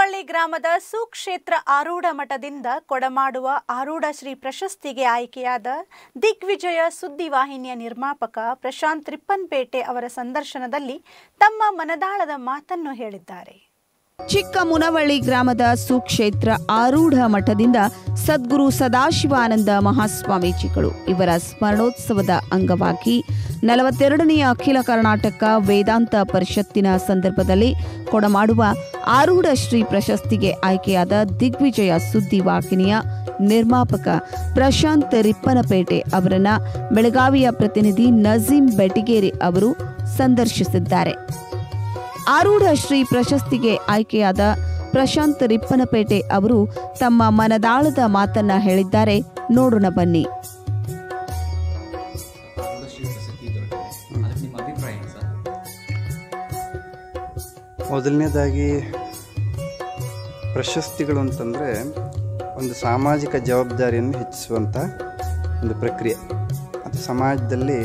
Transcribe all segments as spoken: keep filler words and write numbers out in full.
ಮುನವಳ್ಳಿ ಗ್ರಾಮದ ಸುಕ್ಷೇತ್ರ ಆರೂಢ ಮಠದಿಂದ ಕೊಡಮಾಡುವ ಆರೂಢ ಶ್ರೀ ಪ್ರಶಸ್ತಿಗೆ ಆಯ್ಕೆಯಾದ ದಿಗ್ವಿಜಯ ಸುದ್ದಿವಾಹಿನಿಯ ನಿರ್ಮಾಪಕ ಪ್ರಶಾಂತ್ ರಿಪ್ಪನ್ಪೇಟೆ ಅವರ ಸಂದರ್ಶನದಲ್ಲಿ ತಮ್ಮ ಮನದಾಳದ ಮಾತನ್ನು ಹೇಳಿದ್ದಾರೆ. ಚಿಕ್ಕ ಮುನವಳ್ಳಿ ಗ್ರಾಮದ ಸುಕ್ಷೇತ್ರ ಆರೂಢ ಮಠದಿಂದ ಸದ್ಗುರು ಸದಾಶಿವಾನಂದ ಮಹಾಸ್ವಾಮೀಜಿಗಳು ಇವರ ಸ್ಮರಣೋತ್ಸವದ ಅಂಗವಾಗಿ ನಲವತ್ತೆರಡನೆಯ ಅಖಿಲ ಕರ್ನಾಟಕ ವೇದಾಂತ ಪರಿಷತ್ತಿನ ಸಂದರ್ಭದಲ್ಲಿ ಕೊಡಮಾಡುವ ಆರೂಢ ಶ್ರೀ ಪ್ರಶಸ್ತಿಗೆ ಆಯ್ಕೆಯಾದ ದಿಗ್ವಿಜಯ ಸುದ್ದಿವಾಹಿನಿಯ ನಿರ್ಮಾಪಕ ಪ್ರಶಾಂತ್ ರಿಪ್ಪನಪೇಟೆ ಅವರನ್ನ ಬೆಳಗಾವಿಯ ಪ್ರತಿನಿಧಿ ನಜೀಂ ಬೆಟಿಗೇರಿ ಅವರು ಸಂದರ್ಶಿಸಿದ್ದಾರೆ. ಆರೂಢ ಶ್ರೀ ಪ್ರಶಸ್ತಿಗೆ ಆಯ್ಕೆಯಾದ ಪ್ರಶಾಂತ್ ರಿಪ್ಪನಪೇಟೆ ಅವರು ತಮ್ಮ ಮನದಾಳದ ಮಾತನ್ನ ಹೇಳಿದ್ದಾರೆ. ನೋಡೋಣ ಬನ್ನಿ. ಮೊದಲನೇದಾಗಿ ಪ್ರಶಸ್ತಿಗಳು ಅಂತಂದರೆ ಒಂದು ಸಾಮಾಜಿಕ ಜವಾಬ್ದಾರಿಯನ್ನು ಹೆಚ್ಚಿಸುವಂಥ ಒಂದು ಪ್ರಕ್ರಿಯೆ. ಮತ್ತು ಸಮಾಜದಲ್ಲಿ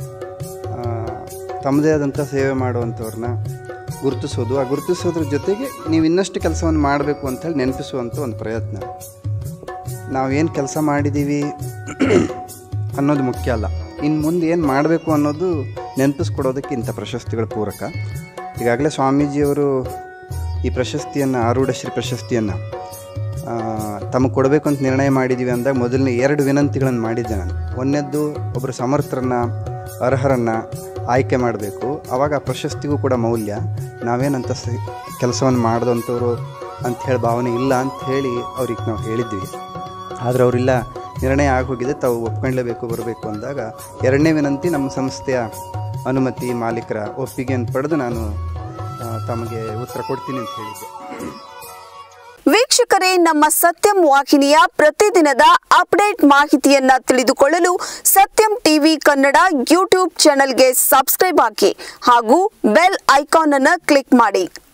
ತಮ್ಮದೇ ಆದಂಥ ಸೇವೆ ಮಾಡುವಂಥವ್ರನ್ನ ಗುರುತಿಸೋದು, ಆ ಗುರುತಿಸೋದ್ರ ಜೊತೆಗೆ ನೀವು ಇನ್ನಷ್ಟು ಕೆಲಸವನ್ನು ಮಾಡಬೇಕು ಅಂಥೇಳಿ ನೆನಪಿಸುವಂಥ ಒಂದು ಪ್ರಯತ್ನ. ನಾವೇನು ಕೆಲಸ ಮಾಡಿದ್ದೀವಿ ಅನ್ನೋದು ಮುಖ್ಯ ಅಲ್ಲ, ಇನ್ನು ಮುಂದೆ ಏನು ಮಾಡಬೇಕು ಅನ್ನೋದು ನೆನಪಿಸ್ಕೊಡೋದಕ್ಕೆ ಇಂಥ ಪ್ರಶಸ್ತಿಗಳ ಪೂರಕ. ಈಗಾಗಲೇ ಸ್ವಾಮೀಜಿಯವರು ಈ ಪ್ರಶಸ್ತಿಯನ್ನು ಆರೂಢ ಶ್ರೀ ಪ್ರಶಸ್ತಿಯನ್ನು ತಮಗೆ ಕೊಡಬೇಕು ಅಂತ ನಿರ್ಣಯ ಮಾಡಿದ್ದೀವಿ ಅಂದಾಗ ಮೊದಲನೇ ಎರಡು ವಿನಂತಿಗಳನ್ನು ಮಾಡಿದ್ದೆ ನಾನು. ಒಂದನೇದ್ದು ಒಬ್ಬರು ಸಮರ್ಥರನ್ನು ಅರ್ಹರನ್ನು ಆಯ್ಕೆ ಮಾಡಬೇಕು, ಆವಾಗ ಆ ಪ್ರಶಸ್ತಿಗೂ ಕೂಡ ಮೌಲ್ಯ. ನಾವೇನಂತ ಸ ಕೆಲಸವನ್ನು ಮಾಡಿದಂಥವ್ರು ಅಂಥೇಳಿ ಭಾವನೆ ಇಲ್ಲ ಅಂಥೇಳಿ ಅವ್ರಿಗೆ ನಾವು ಹೇಳಿದ್ವಿ. ಆದರೆ ಅವರಿಲ್ಲ, ನಿರ್ಣಯ ಆಗೋಗಿದೆ, ತಾವು ಒಪ್ಕೊಳ್ಳೇಬೇಕು ಬರಬೇಕು ಅಂದಾಗ ಎರಡನೇ ವಿನಂತಿ ನಮ್ಮ ಸಂಸ್ಥೆಯ ಅನುಮತಿ ಮಾಲೀಕರ ಒಪ್ಪಿಗೆಯನ್ನು ಪಡೆದು ನಾನು ತಮಗೆ ಉತ್ತರ ಕೊಡ್ತೀನಿ ಅಂತ ಹೇಳಿದ್ದೆ. ವೀಕ್ಷಕರೇ, ನಮ್ಮ ಸತ್ಯಂ ವಾಹಿನಿಯ ಪ್ರತಿದಿನದ ಅಪ್ಡೇಟ್ ಮಾಹಿತಿಯನ್ನ ತಿಳಿದುಕೊಳ್ಳಲು ಸತ್ಯಂ ಟಿವಿ ಕನ್ನಡ ಯೂಟ್ಯೂಬ್ ಚಾನೆಲ್ಗೆ ಸಬ್ಸ್ಕ್ರೈಬ್ ಆಗಿ ಹಾಗೂ ಬೆಲ್ ಐಕಾನ್ ಅನ್ನು ಕ್ಲಿಕ್ ಮಾಡಿ.